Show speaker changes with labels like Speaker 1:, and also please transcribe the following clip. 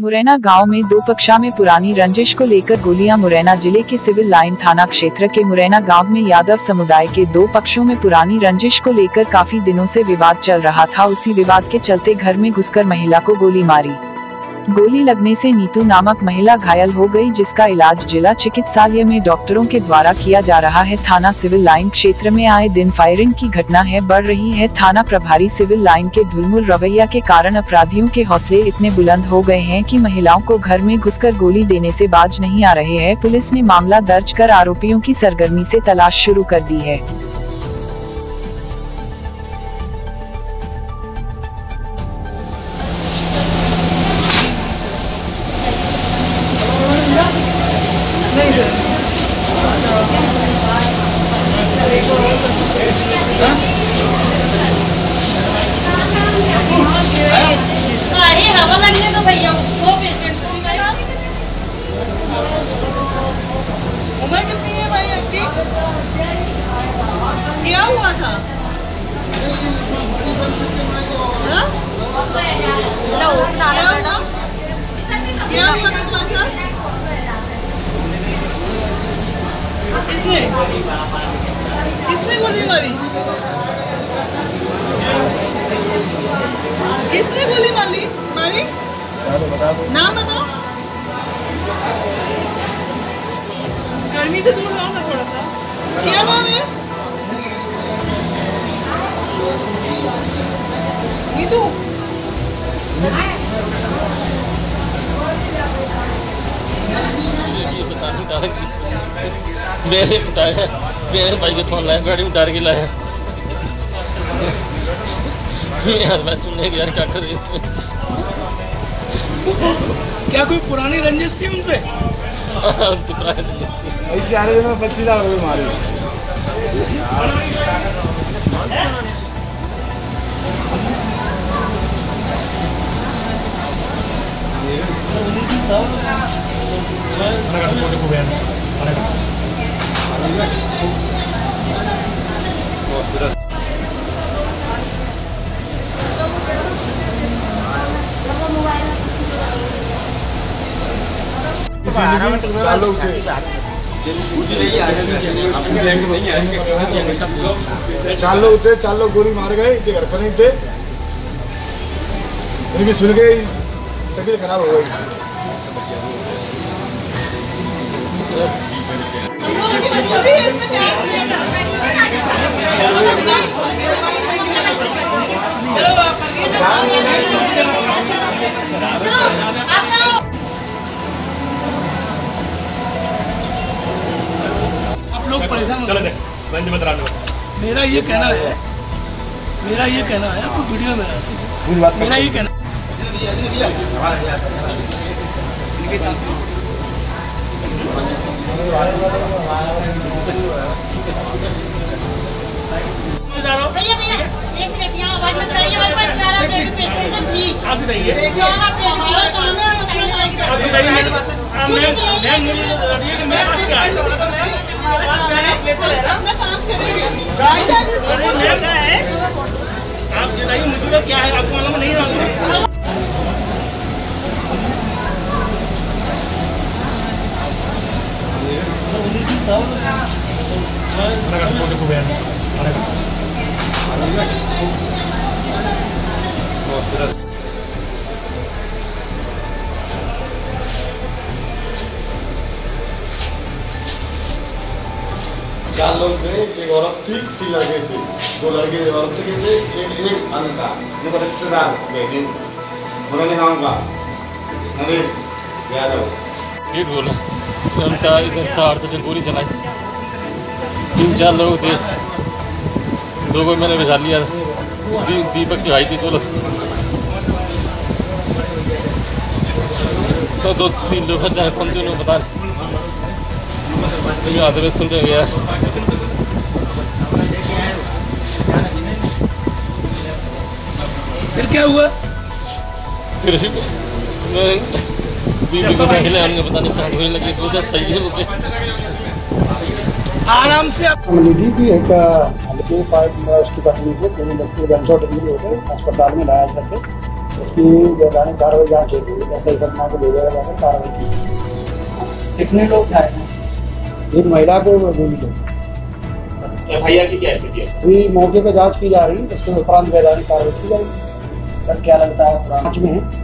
Speaker 1: मुरैना गांव में दो पक्षों में पुरानी रंजिश को लेकर गोलियां। मुरैना जिले के सिविल लाइन थाना क्षेत्र के मुरैना गांव में यादव समुदाय के दो पक्षों में पुरानी रंजिश को लेकर काफी दिनों से विवाद चल रहा था। उसी विवाद के चलते घर में घुसकर महिला को गोली मारी। गोली लगने से नीतू नामक महिला घायल हो गई, जिसका इलाज जिला चिकित्सालय में डॉक्टरों के द्वारा किया जा रहा है। थाना सिविल लाइन क्षेत्र में आए दिन फायरिंग की घटना है बढ़ रही है। थाना प्रभारी सिविल लाइन के ढुलमुल रवैया के कारण अपराधियों के हौसले इतने बुलंद हो गए हैं कि महिलाओं को घर में घुसकर गोली देने से बाज नहीं आ रहे हैं। पुलिस ने मामला दर्ज कर आरोपियों की सरगर्मी से तलाश शुरू कर दी है।
Speaker 2: हवा लगने तो भैया उसको पेशेंट को उम्र कितनी है भाई आपकी? क्या हुआ था? क्या हुआ था? किसने गोली मारी? किसने गोली मारी? नाम बताओ। गर्मी से दूर लाओ ना थोड़ा सा। क्या नाम है? नीतू।
Speaker 3: मेरे उठाया, मेरे भाई के फोन लाया, गाड़ी उतार के लाया। यार मैं सुनने की यार क्या कर रही थी।
Speaker 4: क्या कोई पुरानी रंजिश थी उनसे?
Speaker 3: तो पुरानी रंजिश थी।
Speaker 5: ऐसे आ रहे हैं 25 लाख रुपए मारे। चालू थे चालो गोली मार गए, घर पर नहीं थे। इनकी सुन गई, तबीयत खराब हो गई।
Speaker 4: लोग परेशान हो गए। मेरा ये कहना है आपको वीडियो में मेरा ये कहना
Speaker 2: भैया एक मिनट यहाँ आवाज मत करिए। हमारे पास 4 अपडेट पेशेंट है प्लीज। आप बताइए। 4 अपडेट
Speaker 6: आप बताइए मुझे क्या है, आपको मालूम नहीं मालूम?
Speaker 5: चार लोग थे, एक औरत थी, 3 लड़के थे। 2 लड़के औरत के थे, एक अन्य था, उनका रिश्तेदार थे पुराने गाँव का नरेश यादव।
Speaker 3: ठीक बोला, इधर तार से गोली चलाई। 3-4 लोग थे, 2 को मैंने बिछा लिया। दीपक की भाई थी 2 लोग, तो 2-3 लोग चाहे कौन थे उन्होंने बता रहे। आते हुए सुन रहे यार।
Speaker 4: फिर क्या हुआ?
Speaker 3: फिर बीवी को पहले उन्हें पता नहीं कहाँ गोली लगी। पूछा सही है मुझे।
Speaker 4: आराम से आप
Speaker 7: मिली थी एक हल्के पार्ट में उसकी पत्नी को दोनों बच्चे गनशॉट इंजरी हो गए, अस्पताल में लाया करके इसकी वैधानिक कार्रवाई जांच होगी, घटना को भेजा जाकर कार्रवाई की।
Speaker 6: कितने लोग थे?
Speaker 7: एक महिला को गोली चली।
Speaker 4: एफआईआर की क्या स्थिति है?
Speaker 7: अभी मौके पर जांच की जा रही है, इसके उपरांत वैधानिक कार्रवाई की जाएगी।
Speaker 6: सर क्या लगता है
Speaker 7: जांच में है।